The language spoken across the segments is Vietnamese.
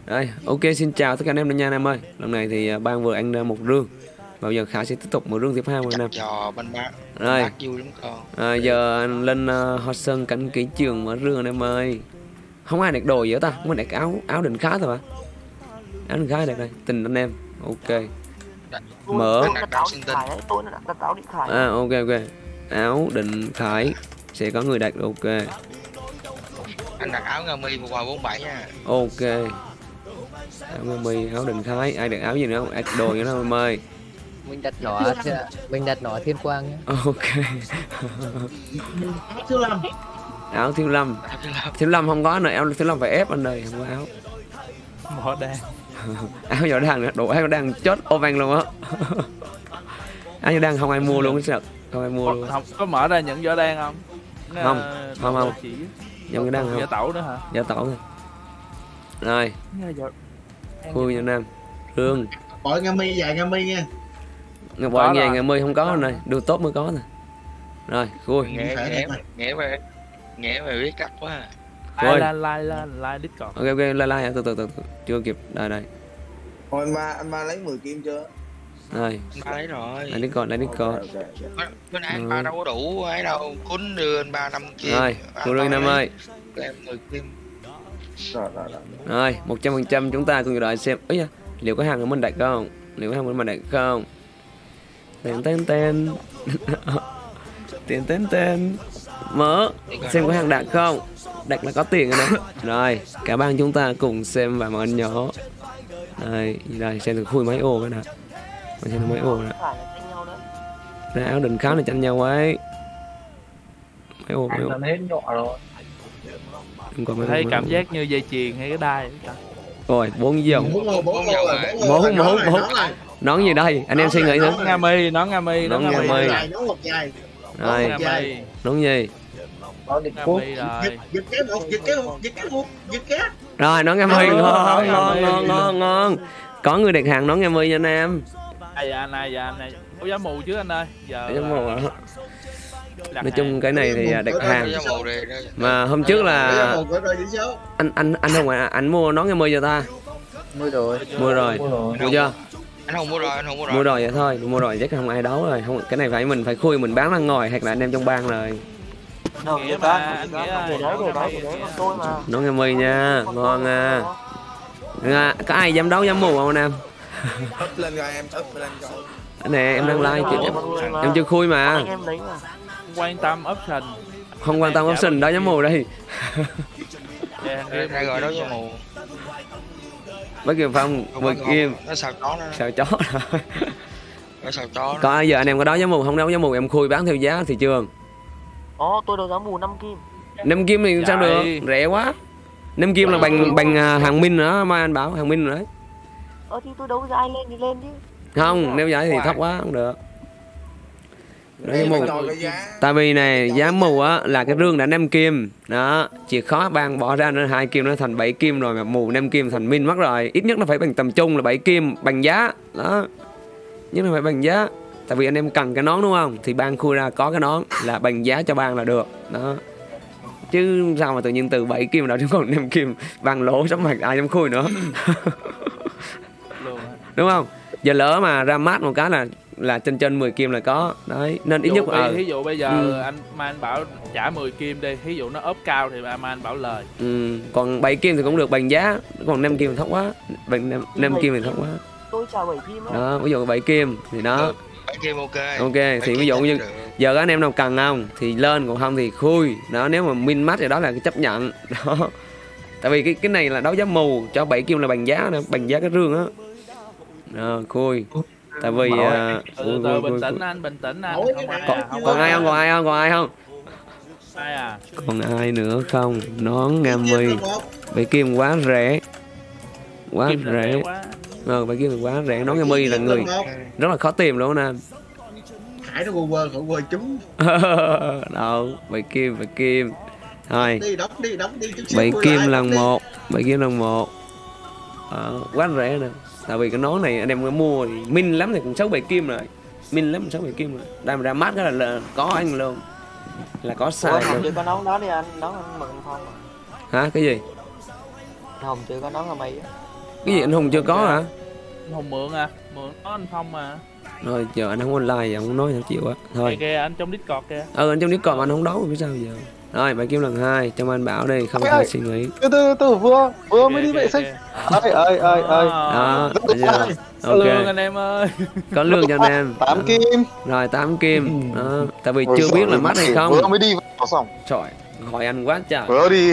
Đây, ok, xin chào tất cả anh em nha anh em ơi. Lần này thì Bang vừa ăn ra một rương. Và giờ Khải sẽ tiếp tục một rương tiếp theo anh em. Trò bên bác. Rồi. Bác vui lắm con. Giờ anh lên Hoa Sơn cảnh kỹ trường mở rương anh em ơi. Không ai đặt đồ gì hết ta, không ai đặt áo định khá thôi mà. Áo định khá đặt đây, tình anh em. Ok. Mở. Ok. Áo định Khải sẽ có người đặt, ok. Anh đặt áo Nga Mi 147 nha. Ok. Áo Nga Mi, áo định Khải, ai đặt áo gì nữa không? Ai đặt đồ gì nữa không em ơi? Mình đặt nó Thiên Quang nhé. Ok. Thiếu Lâm. Áo Thiếu Lâm. Thiếu Lâm không có nữa, áo Thiếu Lâm phải ép anh ơi, không có áo. Võ Đan. Áo Võ Đan nữa, đồ áo Võ Đan chốt ô vang luôn á. Áo Võ Đan không ai mua luôn cái không ai mua luôn. Không có mở ra những Võ Đan không? Không. Những cái đăng không? Giả tẩu nữa hả? Giả tẩu thôi. Rồi. Khui cho Nam. Rương. Gọi Nga Mi dài Nga Mi nha. Ngọc bội ngàn Nga Mi không có rồi, đưa tốt mới có thôi. Rồi, khui. Nghe về biết cắt quá. Like Discord. Ok, like từ chưa kịp. Đây. Thôi anh ba lấy 10 kim chưa? Rồi. Anh ba lấy rồi. Lấy Discord. Bên anh ba đâu có đủ ấy đâu, cún đưa anh ba 5 kim. Rồi, cô Rương Nam ơi. Em 10 kim. Rồi, 100% chúng ta cùng đợi xem. Ấy da, liệu có hàng của mình đặt không? Tên. Mở. Xem có hàng đặt không? Đặt là có tiền rồi đấy. Rồi, cả bang chúng ta cùng xem và màn anh nhỏ. Đây, xem được khui mấy ô cái nào. Xem được mấy ô nè. Ra áo định khá là tranh nhau ấy. Mấy ô. Thấy cảm giác như dây chuyền hay cái đai. Rồi, 4 dòng. 4. Nón gì đây? Anh em suy nghĩ nữa. Nón Nga Mi. Rồi. Nón gì? Rồi, nón Nga Mi. Ngon. Có người đặt hàng nón Nga Mi nha anh em. Anh này. Có giá mù chứ anh ơi. Giờ giá mù hả? Nói chung cái này thì đặt hàng. Mà hôm trước là anh không phải anh mua nón Nga Mi cho ta. Mua rồi. Mua chưa? Anh không mua rồi. Mua rồi vậy thôi, mua rồi chắc không ai đấu rồi. Không, cái này phải mình phải khui mình bán ra ngoài hoặc là anh em trong bang rồi. Nón Nga Mi nha, ngon à. Có ai dám đấu dám mù không anh em? Up lên rồi em, up lên rồi. Nè em đang like chứ. Em chưa khui mà. Quan tâm option. Không quan tâm option đó dám mù đây. Ra rồi đó dám mù. Bác Kiều Phong 10 kim. Nó sao chó nó. Sao chó rồi. Nó sao chó. Có giờ anh em có đấu giá mù không đấu giá mù em khui bán theo giá thị trường. Tôi đấu giá mù 5 kim. 5 kim thì sao được, rẻ quá. 5 kim là bằng hàng Minh nữa mà anh bảo hàng Minh rồi đấy. Thì tôi đấu giá ai lên thì lên chứ. Không, nếu giá thì thấp quá không được. Tại vì này giá mù á là cái rương đã 5 kim đó, chỉ khó bang bỏ ra nữa 2 kim nó thành 7 kim rồi, mà mù 5 kim thành Minh mất rồi. Ít nhất nó phải bằng tầm trung là 7 kim bằng giá đó, nhất là phải bằng giá. Tại vì anh em cần cái nón đúng không, thì bang khui ra có cái nón là bằng giá cho bang là được đó, chứ sao mà tự nhiên từ 7 kim nào chứ còn 5 kim bang lỗ sắp mặt ai dám khui nữa. Đúng không? Giờ lỡ mà ra mát một cái là trên 10 kim là có đấy, nên ít nhất ví dụ bây giờ anh bảo trả 10 kim đi, ví dụ nó ốp cao thì anh bảo lời. Còn 7 kim thì cũng được bằng giá, còn 5 kim thì thấp quá, bằng 5 kim thì thấp quá. Tôi trả 7 kim đó, ví dụ 7 kim thì đó. 7 kim ok thì ví dụ như giờ các anh em nào cần không thì lên, còn không thì khui đó. Nếu mà min mắt thì đó là cái chấp nhận đó. Tại vì cái này là đấu giá mù, cho 7 kim là bằng giá nữa, bằng giá cái rương á. Khui. Tại vì bình tĩnh anh. Còn ai không? Ai à? Còn ai nữa không? Nón Nga Mi 7 kim quá rẻ. Quá rẻ. 7 kim quá rẻ. Nón Nga Mi là người rất là khó tìm luôn nè. Hải nó quơ chúng. Đâu, 7 kim. Thôi. Đi đóng đi. 7 kim lần 1. 7 kim lần 1. Quá rẻ nè. Tại vì cái nón này anh em có mua thì min lắm thì cũng 6-7 kim rồi. Min lắm 6-7 kim rồi. Đây mà ra mắt cái là có anh luôn. Là có xài luôn. Chưa có nón đó đi anh, nón anh mừng không? Hả? Cái gì? Không, chưa có nón Nga Mi á. Cái gì anh Hùng chưa có hả? Anh Hùng mượn à? Mượn có anh Phong mà. Rồi giờ anh không online giờ không nói sao chịu á. Thôi. Kìa anh trong Discord kìa. Anh trong Discord mà anh không đấu biết sao giờ. Rồi 7 kim lần 2 cho anh Bảo đi, không phải suy nghĩ. Từ vừa mới đi vệ sinh. Ơi. Đó, ok. Lương anh em ơi. Có lương cho anh em. 8 kim. Rồi 8 kim. Đó, tại vì chưa biết là mắt hay không. Vừa mới đi vào xong. Trời, hỏi anh quá trời. Vừa đi.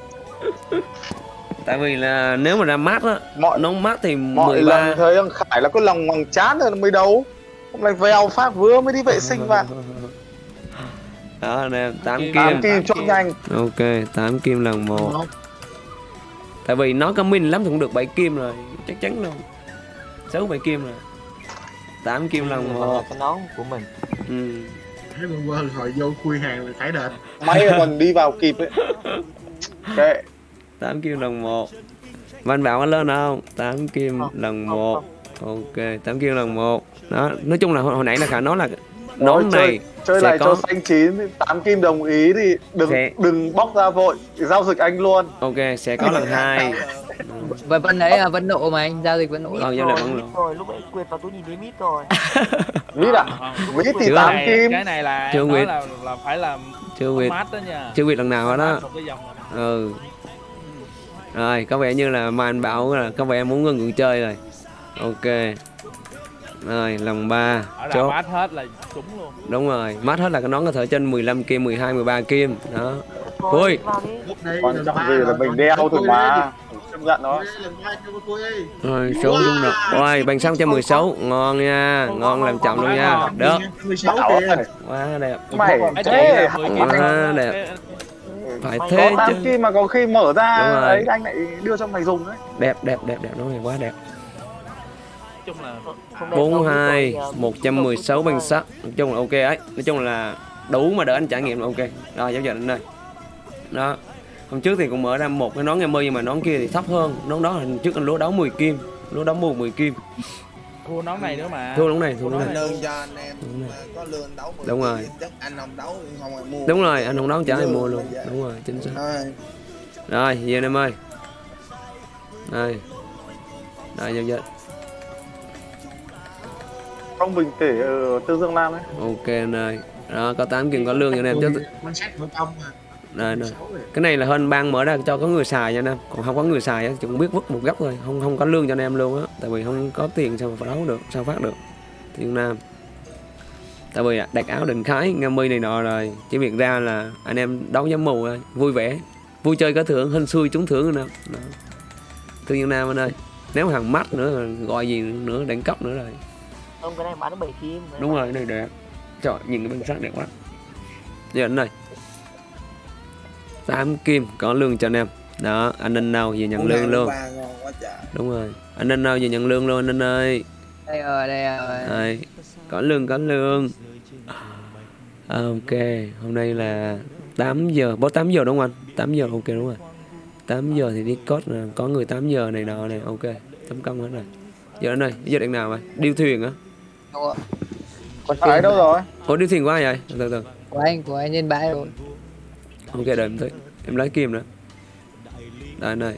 Tại vì là nếu mà ra mắt á, nó mắt thì Mọi 13. lần thấy thằng Khải là có lòng bằng chán rồi mới đấu. Hôm nay vèo phát vừa mới đi vệ sinh vào. Đó anh em, 8 kim. 8 kim chốt nhanh. Ok, 8 kim lần 1. Tại vì nó có min lắm thì cũng được 7 kim rồi, chắc chắn đâu. 6 7 kim rồi. 8 kim lần 1. Cái nón của mình. Thấy con quên hồi vô khui hàng là phải đền. May là còn đi vào kịp ấy. Ok. 8 kim lần 1. Văn Bảo có lên không? 8 kim lần 1. Ok, 8 kim lần 1. Đó, nói chung là hồi nãy là Khả nói là nón này chơi sẽ lại có... cho xanh chín, 8 kim đồng ý thì đừng bóc ra vội, giao dịch anh luôn. Ok, sẽ có lần 2. Và vẫn đấy là vẫn nộ mà anh, giao dịch vẫn nộ. Giao dịch vẫn nộ. Rồi lúc ấy quyệt vào túi nhìn thấy mít rồi. Mít à? Mít thì 8 kim. Cái này là chưa em quyệt. nói là phải làm mát đó nha. Chưa quyệt lần nào hết đó. Rồi, có vẻ như là mà anh Bảo là có vẻ em muốn ngừng cuộc chơi rồi. Ok. Rồi, lần 3. Chốt. Mát hết là trúng luôn. Đúng rồi, mát hết là cái nón có thể trên 15 kim, 12, 13 kim. Đó. Ui. Quan trọng gì là mình đeo thôi mà. Chấp nhận nó. Rồi, số luôn rồi. Rồi, bằng 616, ngon nha, ngon làm chậm luôn nha. Được. 16 kìa. Quá đẹp. Mày thế. Quá đẹp. Phải thế có 8 kim mà có khi mở ra ấy anh lại đưa cho mày dùng đấy. Đẹp, nó này quá đẹp. Chung là 42, 116 bằng sắt. Nói chung là ok ấy. Nói chung là đủ mà đỡ anh trải nghiệm là ok. Rồi, giao dịch anh đây. Đó. Hôm trước thì cũng mở ra một cái nón em nhưng mà nón kia thì thấp hơn. Nón đó là trước anh lúa đấu 10 kim. Lúa đấu 10 kim. Thua nón này nữa mà. Thua nón này. Lương cho anh em có lương đấu 10 đúng rồi. Chắc anh không đấu không ai mua. Đúng rồi, anh không đấu trả ai mua luôn. Đúng rồi, chính xác. Rồi, về anh em ơi. Đây. Đây giao dịch. Không bình tỉ ở Tương Dương Nam ấy. Ok anh ơi. Đó, có 8 kim có lương cho anh em chứ. Quan sát của công mà. Đây. Cái này là hên ban mở ra cho có người xài nha anh em. Còn không có người xài á, chỉ cũng biết vứt một góc thôi, không có lương cho anh em luôn á. Tại vì không có tiền sao mà phải đấu được, sao phát được. Thiên Nam. Tại vì đặt áo Định Khái, Nga Mi này nọ rồi, chỉ việc ra là anh em đấu giám mù thôi, vui vẻ, vui chơi có thưởng, hên xui trúng thưởng nữa. Đó. Thiên Nam anh ơi. Nếu hàng mắt nữa gọi gì nữa, đẳng cấp nữa rồi. Ông cái này bán được 7 kim. Đúng rồi, cái này đẹp. Trời, nhìn cái bên sắc đẹp quá. Giờ anh ơi. 8 kim có lương cho anh em. Đó, anh Ninh nào về nhận lương luôn. Đúng rồi. Anh Ninh nào về nhận lương luôn anh Ninh ơi. Đây rồi. Đây. Có lương. Ok, hôm nay là 8 giờ, bó 8 giờ đúng không anh? 8 giờ ok đúng rồi. 8 giờ thì đi code là có người 8 giờ này nọ này, ok. Chấm công hết rồi. Giờ anh ơi, giờ định nào vậy? Điêu thuyền á? Còn Khải đâu rồi? Ủa điêu thuyền quá vậy? Từ. Của anh lên bãi rồi. Ok đợi em tới. Em lấy kim nữa. Đây này.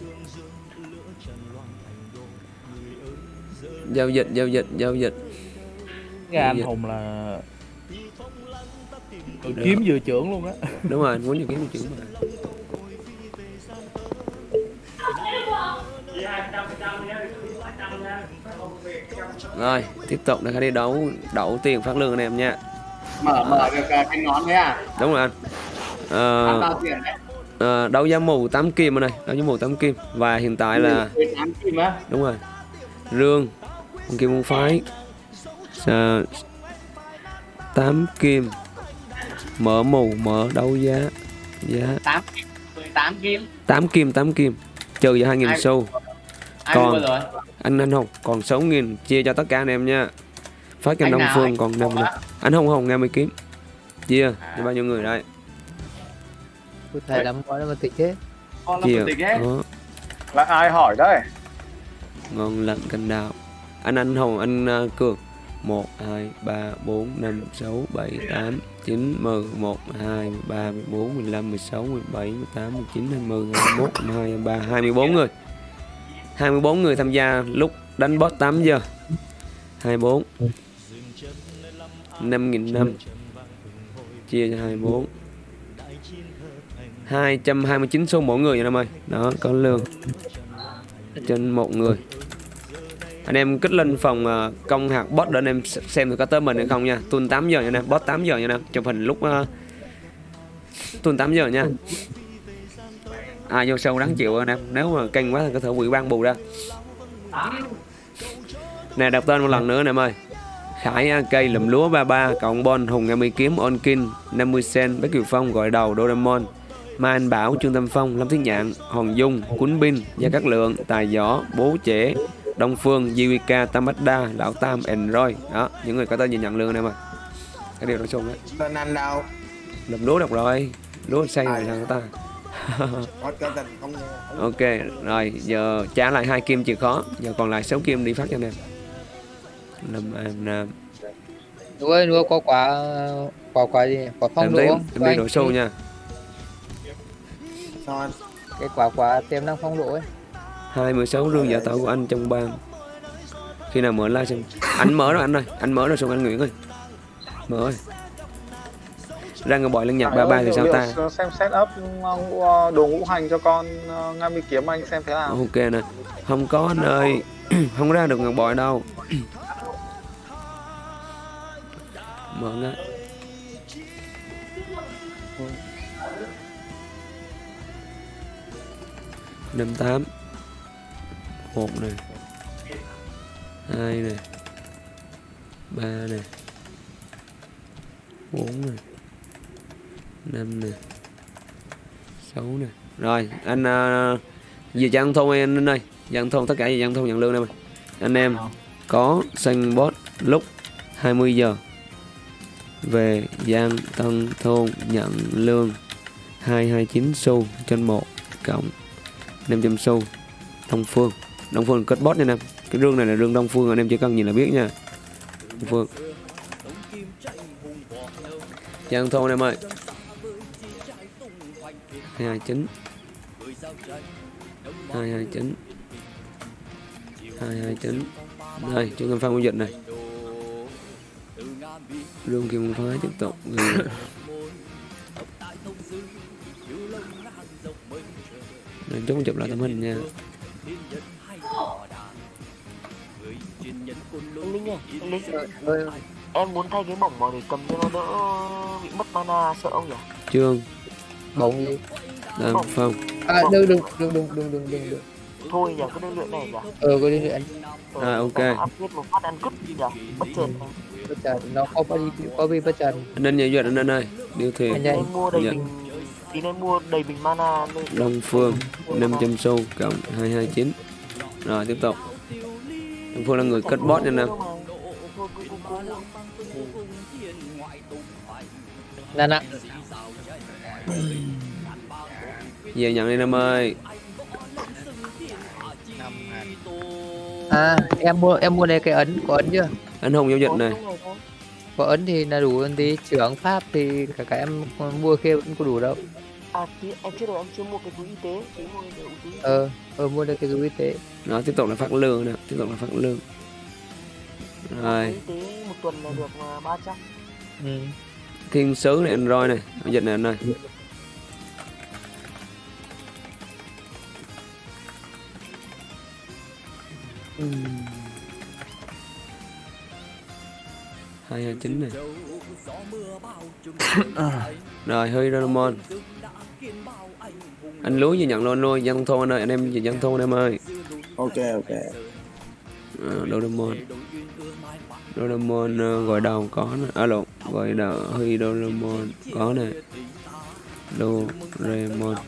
Giao dịch. Nghe anh Hùng là kiếm vừa trưởng luôn á. Đúng rồi, muốn vừa kiếm vừa trưởng mà. Rồi, tiếp tục để đi đấu tiền phát lương anh em nha. Mở được cái nón đấy à? Đúng rồi anh. Bao tiền đấy? Đấu giá mù 8 kim anh ơi, đấu giá mù 8 kim và hiện tại là 8 kim á. đúng rồi. Rương, kim môn phái. 8 kim. Mở mù, mở đấu giá. 8 kim. 8 kim. Trừ cho 2.000 xu. Còn anh Hùng còn 6.000 chia cho tất cả anh em nha. Phát cho Đông Phương còn 5 nữa. Anh Hùng 50 kiếm. Chia cho bao nhiêu người đây? Thầy làm món nó mà tịch thế. Chia. Là ai hỏi đấy? Ngon lận canh đào. Anh Hùng, anh Cường. 1, 2, 3, 4, 5, 6, 7, 8, 9, 10, 1, 2, 13, 14, 15, 16, 17, 18, 19, 20, 21, 22, 23, 24 người. 24 người tham gia lúc đánh boss 8 giờ. 24 5.500 chia cho 24 229 xu mỗi người nha em ơi. Đó, có lương trên một người. Anh em kích lên phòng công hạt boss để anh em xem được có tới mình hay không nha. Tuần 8 giờ nha anh em, boss 8 giờ nha anh em. Chụp hình lúc tuần 8 giờ nha. Ai vô sâu đáng chịu anh em. Nếu mà canh quá thì có thể ủy ban bù ra. Nè, đọc tên một lần nữa anh em ơi. Khải AK lụm lúa 33, cộng Bon, Hùng 50 kiếm, Onkin 50 cent, Bách Kiều Phong gọi đầu, Doraemon, Mai Anh Bảo, Trương Tâm Phong, Lâm Thiết Nhạn, Hoàng Dung, Quýnh Binh, Gia Cát Lượng, Tài Võ, Bố Trẻ, Đông Phương, Jiwika, Tamada, Lão Tam, Enroy. Đó, những người có tên gì nhận lương anh em ơi. Cái điều đó xung đấy. Tên anh đâu? Lụm lúa đọc rồi. Lúa xây rồi sao ta. Ok, rồi giờ trả lại 2 kim chịu khó, giờ còn lại 6 kim đi phát cho anh em. Lâm Nam. Đúng ơi, nuôi có quả gì? Quả phong độ không? Em đi đổ xô nha. Sao anh? Cái quả tiềm năng phong độ ấy. 26 rương giả tạo của anh trong bang. Khi nào mở live xem. Anh mở rồi anh ơi, anh mở rồi xong anh Nguyễn ơi. Mở ơi. Ra ngồi bòi lên nhạc 33 thì sao ta? Xem set up đồ ngũ hành cho con 50 kiếm anh xem thế nào. Ok nè. Không có anh ơi. Không ra được ngồi bòi đâu. Mở ngay. Năm 8 1 này 2 này 3 này 4 này 5 này 6 này. Rồi anh về Giang Thôn anh ơi. Giang Thôn tất cả về Giang Thôn nhận lương đây. Anh em có sân boss lúc 20 giờ về Giang Tân Thôn nhận lương 229 xu trên 1 cộng 500 xu. Đông Phương kết boss nha anh em. Cái rương này là rương Đông Phương, anh em chỉ cần nhìn là biết nha. Đông Phương Giang Thôn em ơi. 229 229 229. Đây, chúng em pha giao dịch này. Rương Kim Phái tiếp tục. Để chúng chụp lại tấm hình nha. Anh Linh ơi, anh Linh. Em muốn thay cái bổng màu để cầm cho nó đỡ bị mất mana, sợ không nhỉ? Trương Bổng gì? Đàm Phong. À, đừng. Thôi nhỉ, có đôi luyện này nhỉ? Có đôi luyện. Ok. Upgrade một phát ăn cướp nhỉ? Bất chợt. Bất chợt, nó có bị bất chợt. Anh nên nhảy duyệt anh ơi. Điều thì Em mua đầy bình. Tí nên mua đầy bình mana. Đông Phương 500 xu cộng 229. Rồi tiếp tục. Đông Phương là người kết boss nha anh em. Nè. Về nhận đi em ơi. À, em mua đây cái ấn, có ấn chưa? Anh Hùng giao dịch này. Có ấn thì là đủ hơn tí, trưởng pháp thì cả em mua kia vẫn có đủ đâu. À, thì em chưa được, em chưa mua cái túi y tế. Mua được cái túi y tế. Đó, tiếp tục là phát lương nè, tiếp tục là phát lương. Rồi. Y tế một tuần là được 300. Thiên sứ này anh Roy này, giao dịch này anh ơi. Hai 29 này. Rồi hơi Doraemon. Anh lúa gì nhận luôn luôn Giang Thôn anh ơi, anh em gì Giang Thôn em ơi. Ok. Doraemon gọi đầu có nè. Alo, gọi đầu hơi Doraemon có nè. Doraemon.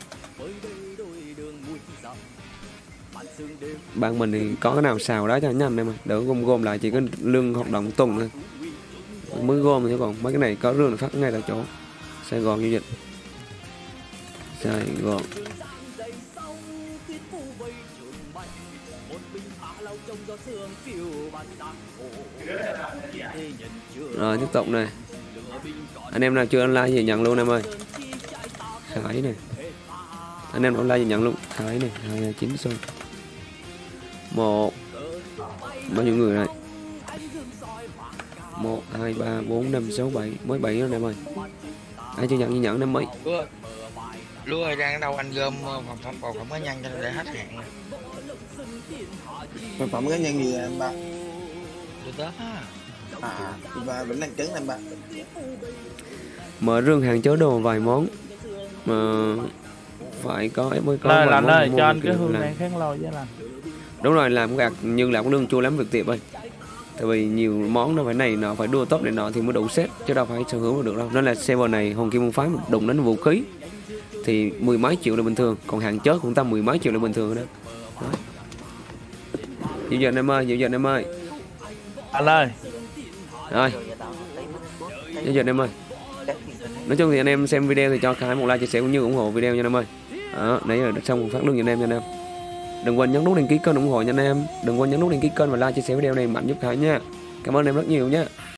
Bạn mình thì có cái nào xào đó cho nhanh em ơi, đỡ gom lại, chỉ có lương hoạt động tuần thôi. Mới gom thôi, còn mấy cái này có lương là phát ngay tại chỗ. Sài Gòn giao dịch. Sài Gòn. Rồi tiếp tục này. Anh em nào chưa online thì nhận luôn em ơi. Khải này. Anh em online thì nhận luôn. Khải này 229 xu. 1 bao nhiêu người này? 1 2 3 4 5 6 7 mới 7 rồi em ơi. Ai chưa nhận ghi nhận năm mấy? Lúa ơi đang ở đâu anh gom phẩm cá nhân cho để hết hạn nè. Sản phẩm cá nhân gì anh ba? Được đó. Và vẫn đang trứng anh ba. Mở rương hàng chứa đồ vài món mà phải có em mới có Lời vài lành món ơi, mua cho anh kiểu cái hương làm. đen kháng lôi với lành. Đúng rồi, làm gạt nhưng làm cũng lương chua lắm việc tiệp ơi. Tại vì nhiều món nó phải này nọ phải đua top này nọ thì mới đủ set chứ đâu phải sở hữu được đâu. Nên là server này Hồng Kim Môn Phái đụng đến vũ khí thì 10 mấy triệu là bình thường, còn hàng chớ cũng tầm 10 mấy triệu là bình thường đó. Dịu dần em ơi, dịu dần em ơi. Anh ơi. Rồi. Dịu dần em ơi. Nói chung thì anh em xem video thì cho Khải một like chia sẻ cũng như ủng hộ video nha anh em ơi. Đó, nãy giờ xong phát lương cho anh em nha anh em. Đừng quên nhấn nút đăng ký kênh ủng hộ nha anh em. Đừng quên nhấn nút đăng ký kênh và like chia sẻ video này mạnh giúp Khải nha. Cảm ơn em rất nhiều nha.